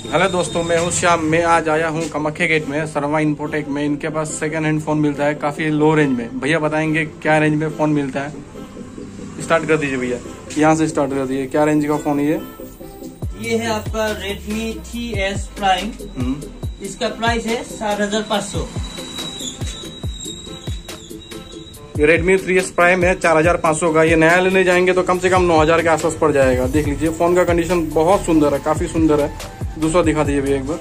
Hello दोस्तों, मैं हूँ श्याम। मैं आज आया हूँ कामाख्या गेट में सर्वा इन्फोटेक में। इनके पास सेकंड हैंड फोन मिलता है काफी लो रेंज में। भैया बताएंगे क्या रेंज में फोन मिलता है। स्टार्ट कर दीजिए भैया, यहाँ से स्टार्ट कर दीजिए। क्या रेंज का फोन ये है आपका Redmi 3S Prime। इसका प्राइस है 7,500। ये Redmi 3S Prime है 4,500 का। ये नया लेने जाएंगे तो कम से कम 9,000 के आसपास पड़ जाएगा। देख लीजिए, फोन का कंडीशन बहुत सुंदर है, काफी सुंदर है। दूसरा दिखा दीजिए भैया एक बार।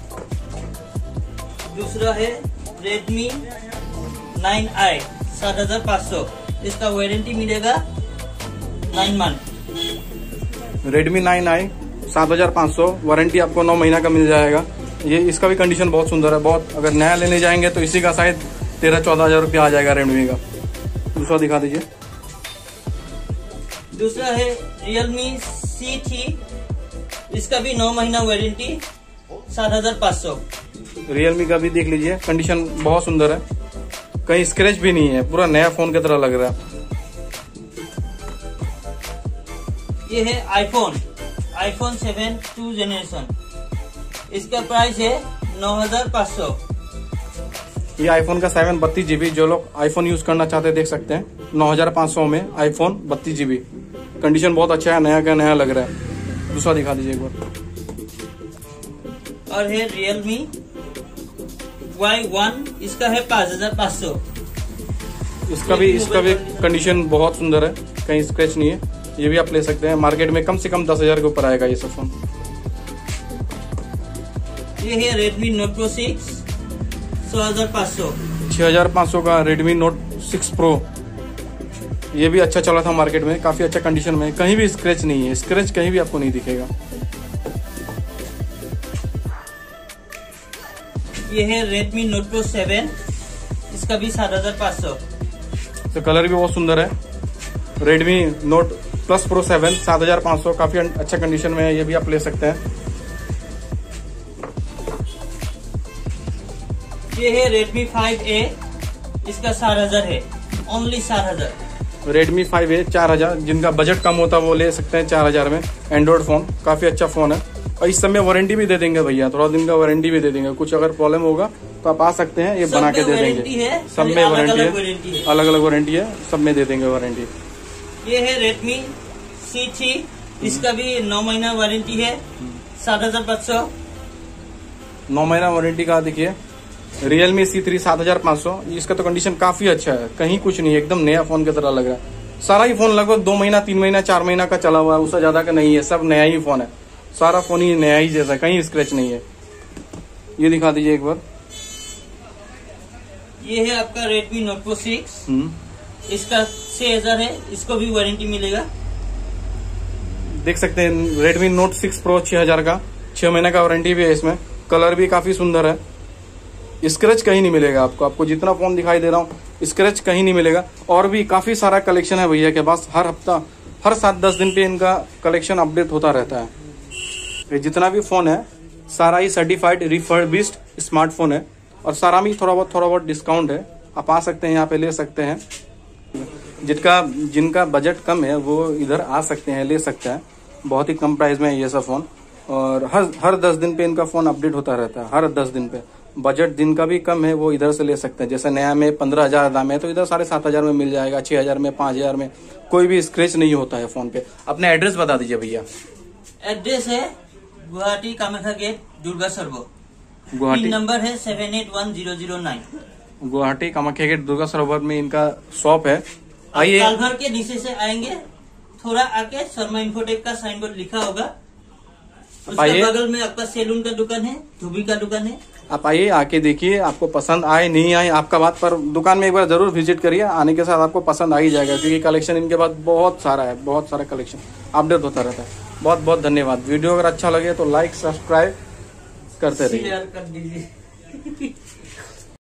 दूसरा है Redmi 9i 7,500। इसका वारंटी मिलेगा 9 मंथ। Redmi 9i 7,500, वारंटी आपको 9 महीना का मिल जाएगा। ये इसका भी कंडीशन बहुत सुंदर है बहुत। अगर नया लेने जाएंगे तो इसी का शायद 13-14 रुपया आ जाएगा Redmi का। दूसरा दिखा दीजिए। दूसरा है Realme C3। इसका भी 9 महीना वारंटी 7,500। Realme का भी देख लीजिए, कंडीशन बहुत सुंदर है, कहीं स्क्रैच भी नहीं है, पूरा नया फोन की तरह लग रहा है। ये है iPhone 7 2 जनरेशन। इसका प्राइस है 9,500। ये iPhone का 7 32 GB, जो लोग iPhone यूज करना चाहते हैं देख सकते हैं। 9,500 में iPhone 32 GB, कंडीशन बहुत अच्छा है, नया का नया लग रहा है। दूसरा दिखा दीजिए एक बार। और है Realme Y1। इसका है 5,500। इसका भी कंडीशन बहुत सुंदर है, कहीं स्क्रैच नहीं है। ये भी आप ले सकते हैं। मार्केट में कम से कम 10,000 के ऊपर आएगा ये सब फोन। ये है Redmi Note Pro 6 6,500। 6,500 का Redmi Note 6 Pro। ये भी अच्छा चला था मार्केट में, काफी अच्छा कंडीशन में, कहीं भी स्क्रैच नहीं है। स्क्रैच कहीं भी आपको नहीं दिखेगा। ये है Redmi Note Pro 7। इसका भी 7,500। तो कलर भी बहुत सुंदर है। Redmi Note Plus Pro 7 7,500, काफी अच्छा कंडीशन में है। ये भी आप ले सकते हैं। ये है Redmi 5A। इसका 4,000 है, ओनली 4,000। Redmi 5A 4,000, जिनका बजट कम होता है वो ले सकते हैं 4,000 में। एंड्रॉइड फोन काफी अच्छा फोन है, और इस समय वारंटी भी दे देंगे भैया, थोड़ा दिन का वारंटी भी दे देंगे। कुछ अगर प्रॉब्लम होगा तो आप आ सकते हैं, ये बना के दे देंगे। सब में वारंटी है, अलग अलग वारंटी है, सब में दे देंगे वारंटी। ये है Redmi C3। इसका भी 9 महीना वारंटी है, 7,500। 9 महीना वारंटी का देखिए Realme C3 7,500। इसका तो कंडीशन काफी अच्छा है, कहीं कुछ नहीं है, एकदम नया फोन की तरह लग रहा है। सारा ही फोन लगभग 2 महीना 3 महीना 4 महीना का चला हुआ है, उससे ज्यादा का नहीं है। सब नया ही फोन है, सारा फोन ही नया ही जैसा, कहीं स्क्रैच नहीं है। ये दिखा दीजिए एक बार। ये है आपका Redmi Note Pro 6। इसका 6,000 है, इसको भी वारंटी मिलेगा। देख सकते हैं Redmi Note 6 Pro 6,000 का, 6 महीने का वारंटी भी है इसमें। कलर भी काफी सुंदर है, स्क्रैच कहीं नहीं मिलेगा आपको जितना फोन दिखाई दे रहा हूँ स्क्रैच कहीं नहीं मिलेगा। और भी काफी सारा कलेक्शन है भैया के पास। हर हफ्ता, हर 7-10 दिन पे इनका कलेक्शन अपडेट होता रहता है। ये जितना भी फोन है सारा ही सर्टिफाइड रिफर्बिश्ड स्मार्टफोन है, और सारा में थोड़ा बहुत डिस्काउंट है। आप आ सकते हैं, यहाँ पे ले सकते हैं। जिनका बजट कम है वो इधर आ सकते हैं, ले सकते हैं। बहुत ही कम प्राइस में है ये सब फोन, और हर 10 दिन पे इनका फोन अपडेट होता रहता है, हर 10 दिन पे। बजट जिनका भी कम है वो इधर से ले सकते हैं। जैसे नया में 15,000 दाम है तो इधर 7,500 में मिल जाएगा, 6,000 में, 5,000 में। कोई भी स्क्रैच नहीं होता है फोन पे। अपने एड्रेस बता दीजिए भैया। एड्रेस है गुवाहाटी कामाख्या गेट, दुर्गा सरोवर। गुवाहाटी नंबर है 781009। गुवाहाटी कामाख्या गेट, दुर्गा सरोवर में इनका शॉप है। आइए, कालभर के नीचे से आएंगे, थोड़ा आके शर्मा इन्फोटेक का साइन बोर्ड लिखा होगा। उसके बगल में आपका सैलून का दुकान है, धोबी का दुकान है। आप आइए, आके देखिए, आपको पसंद आए नहीं आए आपका बात, पर दुकान में एक बार जरूर विजिट करिए। आने के साथ आपको पसंद आ ही जाएगा, क्योंकि कलेक्शन इनके पास बहुत सारा है, बहुत सारा कलेक्शन अपडेट होता रहता है। बहुत बहुत धन्यवाद। वीडियो अगर अच्छा लगे तो लाइक सब्सक्राइब करते रहिए। शेयर कर दीजिए।